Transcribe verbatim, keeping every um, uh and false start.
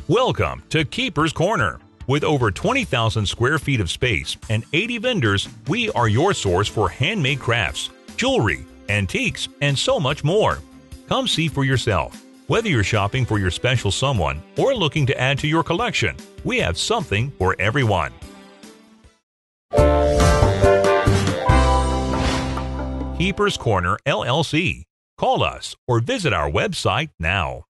Welcome to Keeper's Corner. With over twenty thousand square feet of space and eighty vendors, we are your source for handmade crafts, jewelry, antiques, and so much more. Come see for yourself. Whether you're shopping for your special someone or looking to add to your collection, we have something for everyone. Keeper's Corner L L C. Call us or visit our website now.